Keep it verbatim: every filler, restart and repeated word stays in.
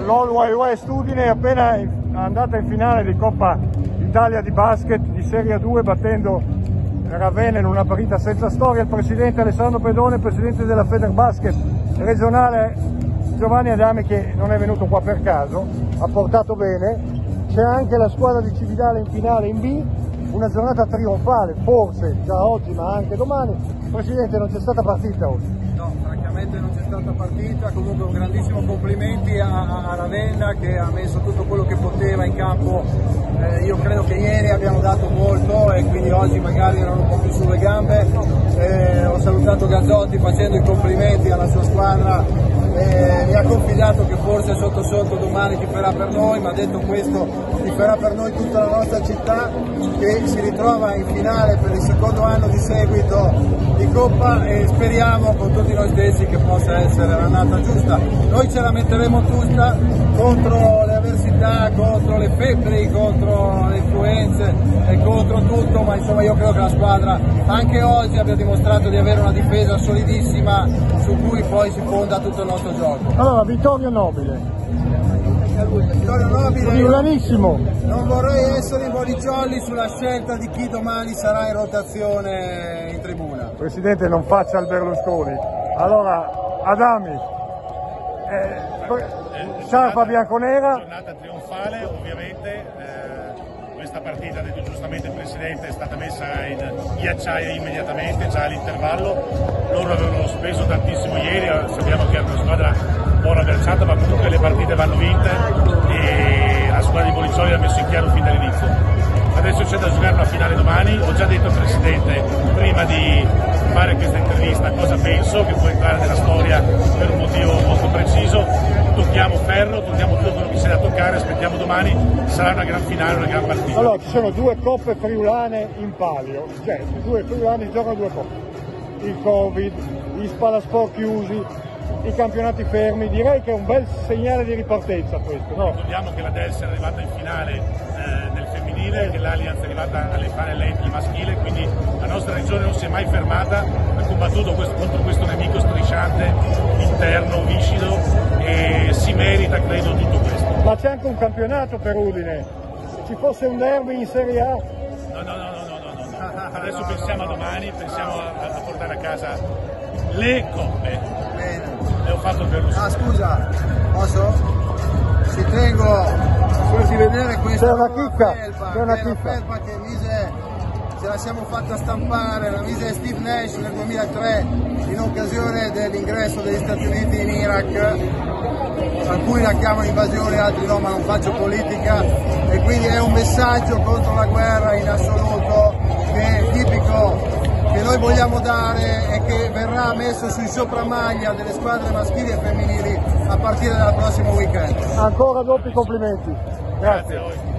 l'All Wild West Udine è appena andata in finale di Coppa Italia di basket di Serie due battendo Ravenna in una partita senza storia. Il presidente Alessandro Pedone, presidente della Federbasket regionale Giovanni Adami, che non è venuto qua per caso, ha portato bene. C'è anche la squadra di Cividale in finale in B, una giornata trionfale, forse già oggi ma anche domani. Presidente, non c'è stata partita oggi? No, francamente non c'è stata partita, comunque un grandissimo complimenti a, a Ravenna che ha messo tutto quello che poteva in campo. Eh, io credo che ieri abbiamo dato molto e quindi oggi magari erano un po' più sulle gambe. Eh, ho salutato Gazzotti facendo i complimenti alla sua squadra, eh, mi ha confidato che forse sotto sotto domani tiferà per noi, ma detto questo tiferà per noi tutta la nostra città che si ritrova in finale per il secondo anno di seguito di Coppa e speriamo con tutti noi stessi che possa essere l'annata giusta. Noi ce la metteremo tutta contro le avversità, contro le febbri, contro le influenze e contro tutto, ma insomma io credo che la squadra anche oggi abbia dimostrato di avere una difesa solidissima su cui poi si fonda tutto il nostro gioco. Allora, Vittorio Nobile. Vittorio Nobile, Friulanissimo. Non vorrei essere in boliciolli sulla scelta di chi domani sarà in rotazione in tribuna. Presidente, non faccia il Berlusconi. Allora, Adami, eh, sciarpa bianconera. Giornata trionfale, ovviamente. Eh, questa partita, ha detto giustamente il Presidente, è stata messa in ghiacciaia immediatamente, già all'intervallo. Loro avevano speso tantissimo ieri, sappiamo che è una squadra buona berciata, ma comunque le partite vanno vinte e la squadra di Bolicioli l'ha messo in chiaro fin dall'inizio. Adesso c'è da giocare una finale domani. Ho già detto al Presidente prima di fare questa intervista cosa penso, che può entrare nella storia per un motivo molto preciso. Tocchiamo ferro, tocchiamo tutto quello che c'è da toccare, aspettiamo domani, sarà una gran finale, una gran partita. Allora, ci sono due coppe friulane in palio, cioè due friulani giocano due coppe. Il Covid, gli spalasport chiusi, i campionati fermi, direi che è un bel segnale di ripartenza questo, no? Ricordiamo che la Dels è arrivata in finale eh, nel femminile, che l'Allianz è arrivata alle finali lenti maschile, quindi la nostra regione non si è mai fermata, ha combattuto questo, contro questo nemico strisciante, interno, viscido, e si merita, credo, tutto questo. Ma c'è anche un campionato per Udine, se ci fosse un derby in Serie A? No, no, no, no, no, no, no. Adesso no, pensiamo no, no. a domani, pensiamo a, a portare a casa le coppe. Bene. Le ho fatto per Ah, scusa, posso? Ci tengo solo di vedere questa c'è una chicca, felpa, c'è una che è chicca. felpa che mise, ce la siamo fatta stampare, la mise Steve Nash nel duemilatré in occasione dell'ingresso degli Stati Uniti in Iraq. Alcuni la chiamano invasione, altri no, ma non faccio politica, e quindi è un messaggio contro la guerra in assoluto che è tipico che noi vogliamo dare e che verrà messo sui sopramaglia delle squadre maschili e femminili a partire dal prossimo weekend. Ancora doppi complimenti. Grazie. Grazie a voi.